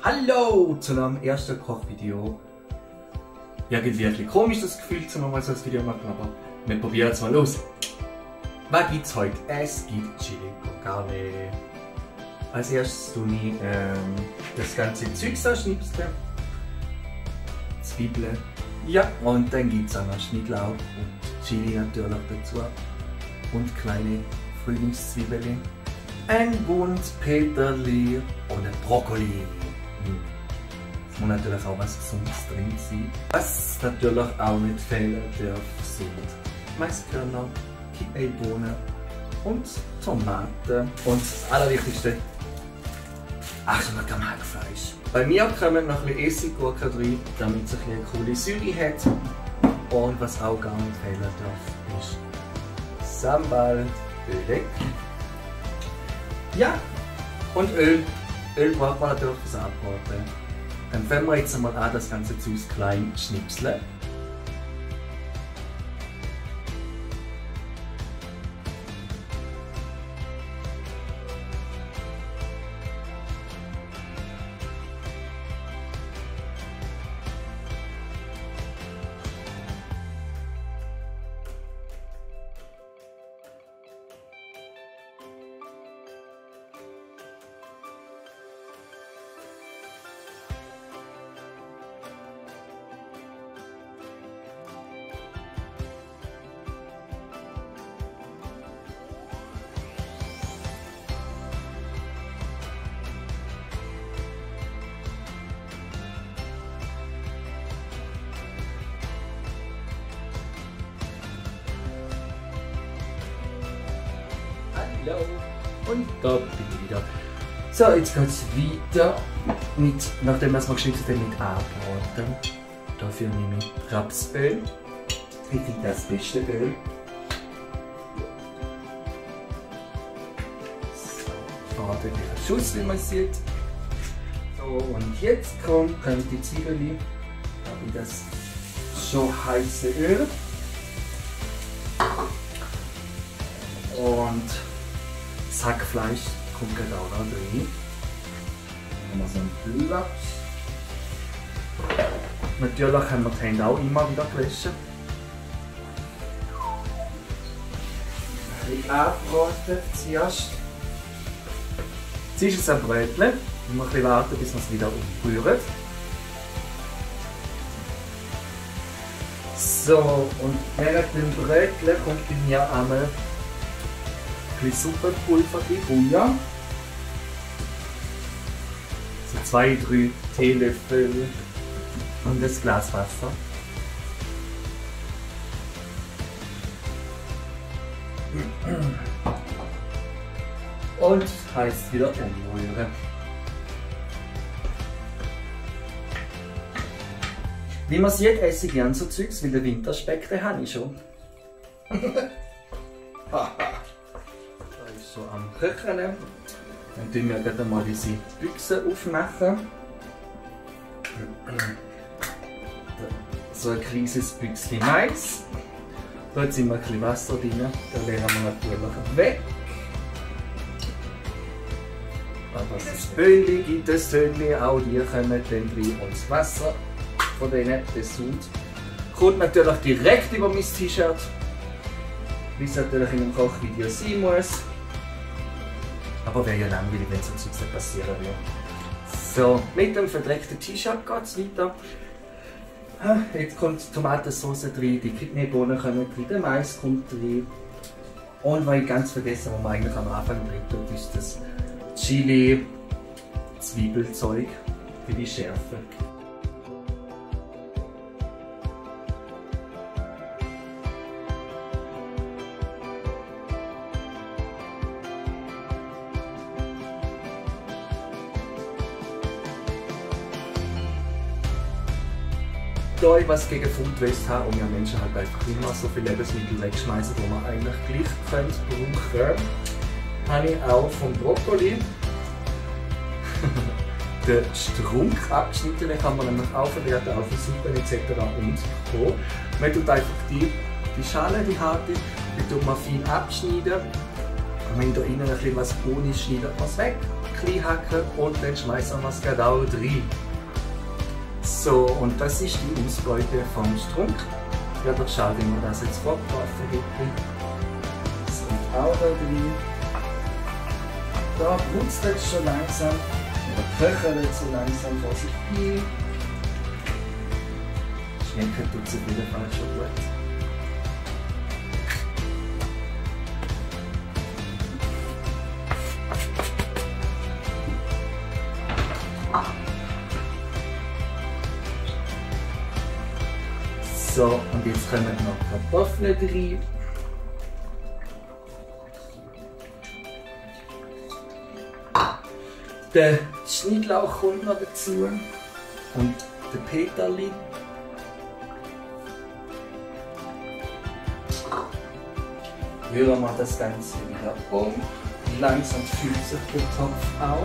Hallo zu einem ersten Kochvideo. Irgendwie ein bisschen komisch das Gefühl, zu mal so ein Video machen, aber wir probieren es mal aus. Was gibt es heute? Es gibt Chili con Carne. Als erstes tue ich das ganze Zeug anschnipseln. Zwiebeln. Ja, und dann gibt es auch noch Schnittlauch und Chili natürlich dazu. Und kleine Frühlingszwiebeln. Ein Bund Peterli und ein Brokkoli. Es muss natürlich auch was Gesundes drin sein. Was natürlich auch nicht fehlen darf, sind Maiskörner, Kidneybohnen und Tomaten. Und das Allerwichtigste, Achtung, am Hackfleisch. Bei mir kommen noch ein bisschen Essiggurken rein, damit es eine coole Säure hat. Und was auch gar nicht fehlen darf, ist Sambal, Öl. Ja, und Öl. Öl braucht man natürlich fürs Anbraten. Dann fangen wir jetzt einmal an, das Ganze zu klein schnipseln. Hallo. Und da bin ich wieder. So, jetzt geht es weiter mit, nachdem wir es geschnitzt haben, mit Anbraten. Dafür nehme ich Rapsöl. Ich finde das beste Öl. So, ordentlicher Schuss, wie man sieht. So, und jetzt kommen die Zwiebeln, da habe ich das schon heiße Öl. Und das Hackfleisch kommt gerade auch noch drin. Dann haben wir so einen Platz. Natürlich haben wir die Hände auch immer wieder gewaschen. Ein bisschen anbraten zuerst. Jetzt ist es ein Brötchen. Wir müssen ein bisschen warten, bis wir es wieder umrühren. So, und während dem Brötchen kommt bei mir einmal ein bisschen Suppenpulver in Bouillon. So 2-3 Teelöffel und das Glas Wasser. Und heißt wieder umrühren. Wie man sieht, esse ich gerne so Zeugs, weil der Winterspeck, den habe ich schon. So am Köchen. Dann tun wir gerade mal diese Büchse aufmachen. So ein kleines Büchschen Mais. Da sind wir ein bisschen Wasser drin. Da leeren wir natürlich weg. Aber das Böhnchen gibt es Tönnchen, auch die kommen dann rein und das Wasser von denen, das Sud, kommt natürlich direkt über mein T-Shirt, wie es natürlich in einem Kochvideo sein muss. Aber wäre ja langweilig, wenn so etwas nicht passieren würde. So, mit dem verdreckten T-Shirt geht es weiter. Jetzt kommt die Tomatensauce rein, die Kidneybohnen kommen rein, der Mais kommt rein. Und was ich ganz vergessen, was man eigentlich am Anfang drin tut, ist das Chili, Zwiebelzeug für die Schärfe. Da ich was gegen Food Waste habe und wir Menschen halt einfach immer so viele Lebensmittel wegschmeißen, die man eigentlich gleich brauchen, habe ich auch vom Brokkoli den Strunk abgeschnitten. Den kann man nämlich auch verwerten auf Suppen etc. und Co. Man tut einfach die Schale, die harte, die tut man fein abschneiden. Und wenn da innen ein bisschen was braun ist, schneidet man es weg. klein hacken und dann schmeißen wir es gerade auch rein. So, und das ist die Ausbeute vom Strunk. Ja, doch schade, wenn man das jetzt vorgeworfen hätte. Das kommt auch da rein. Da brutzt es schon langsam, oder köchelt so langsam vor sich hin. Schmecken tut es auf jeden Fall schon gut. So, und jetzt kommen noch Kartoffeln rein. Der Schnittlauch kommt noch dazu und der Peterli. Rühren wir das Ganze wieder um. Langsam füllt sich der Topf auf.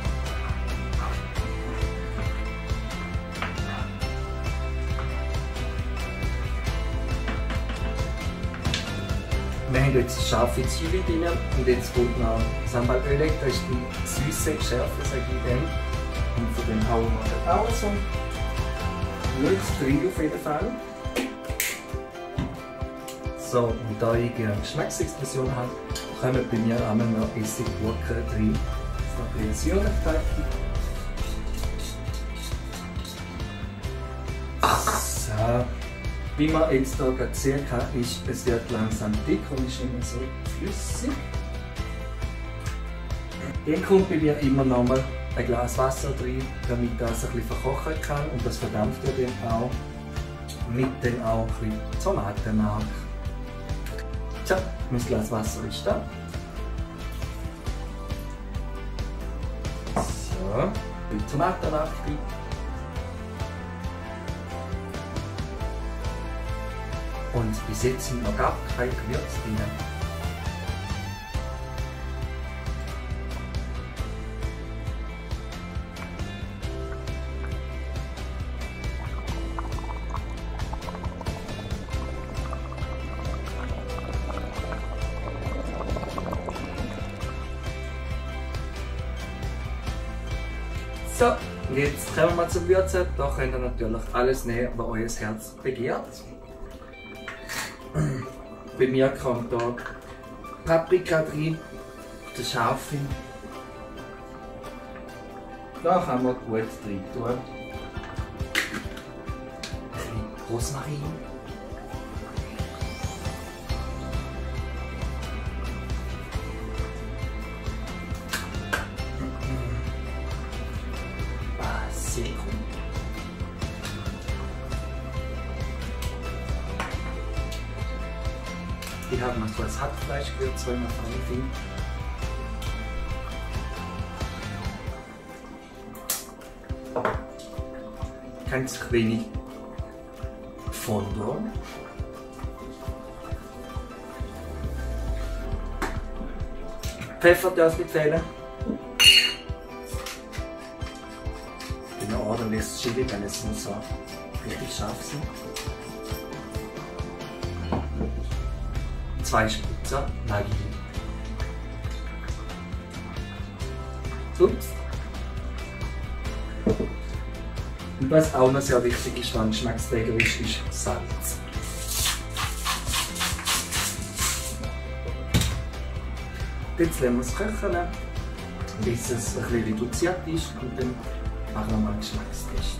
Wir haben jetzt scharfe Zwiebeln drin und jetzt kommt noch Sambalöl, das ist die süße Schärfe, sage ich dem. Und von dem hauen wir dann auch so Lutz drin auf jeden Fall. So, und da ich eine Geschmacksexplosion habe, kommen bei mir einmal noch Essiggurken drin. Das ist noch ein bisschen so. Wie man jetzt hier gerade sehen kann, ist, es wird langsam dick und ist immer so flüssig. Dann kommt bei mir immer noch mal ein Glas Wasser drin, damit das ein bisschen verkochen kann und das verdampft ja dann auch. Mit dann auch ein bisschen Tomatenmark. Tja, mein Glas Wasser ist da. So, die Tomatenmark drin. Und bis jetzt sind noch gar kein Gewürz drin. So, jetzt kommen wir zum Würzen. Da könnt ihr natürlich alles nehmen, was euer Herz begehrt. Bei mir kommt da Paprika drin, der scharfe. Da kann man gut drin tun. Ein bisschen Rosmarin. Basilikum. Ich habe noch so als Hackfleischgewürz, wenn man fein findet. Ganz wenig Fondant. Pfeffer darf nicht fehlen. Genau, ordentliches Chili, denn es muss auch richtig scharf sein. 2 Spritzer Maggi. Ups. Und was auch noch sehr wichtig ist, wenn Geschmacksträger ist Salz. Jetzt lassen wir es köcheln, bis es ein bisschen reduziert ist und dann machen wir mal einen Geschmackstest.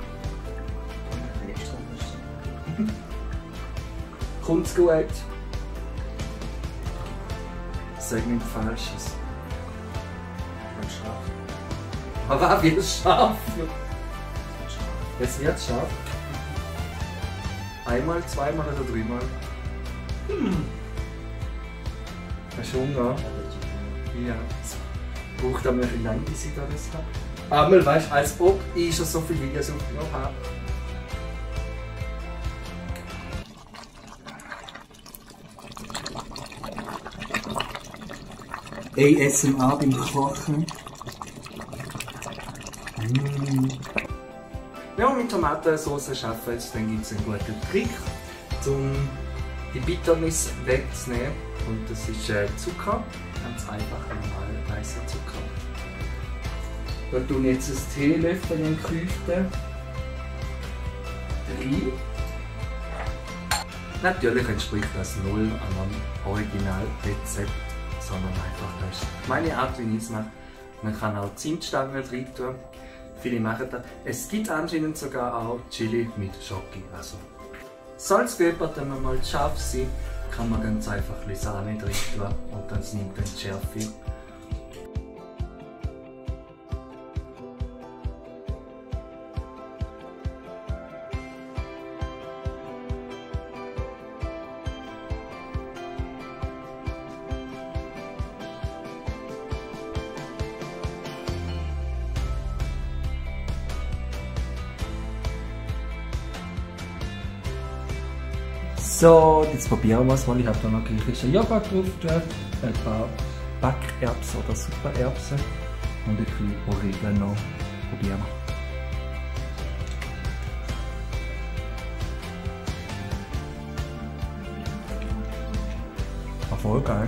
Kommt es gut? Sag nicht Falsches. Scharf. Aber auch wieder scharf. Es wird scharf. Einmal, zweimal oder dreimal. Hast du Hunger? Ja. Es braucht aber ein lang, bis ich das habe. Einmal weißt du, als ob ich schon so viele Videos aufgenommen habe. ASMR beim Kochen. Wenn wir mit Tomatensauce arbeiten, dann gibt es einen guten Trick, um die Bitternis wegzunehmen. Und das ist Zucker. Ganz einfach, normaler weißer Zucker. Da tun jetzt ein Teelöffel in den Küchten rein. Natürlich entspricht das null einem Originalrezept, sondern einfach das ist meine Art, wie ich es mache. Man kann auch Zimtstangen rein tun. Viele machen das. Es gibt anscheinend sogar auch Chili mit Schoki. Also, soll es für jemanden mal scharf sein, kann man ganz einfach ein bisschen Sahne drin tun und dann nimmt man die Schärfe. So, jetzt probieren wir es mal. Ich habe da noch griechischen Joghurt drauf getan, ein paar Backerbsen oder Supererbsen und ein bisschen Oregano. Probieren wir. War voll geil.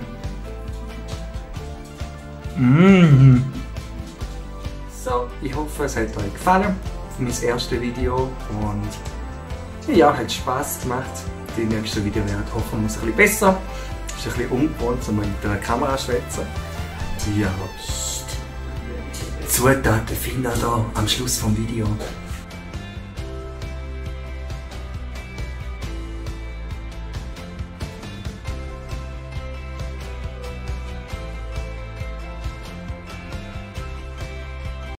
So, ich hoffe, es hat euch gefallen. Mein erstes Video und ja, hat Spaß gemacht. Die nächsten Videos werden hoffen wir es ein bisschen besser. Es ist ein bisschen ungewohnt, um mit der Kamera zu schwätzen. Ja, Zutaten findet ihr am Schluss vom Video.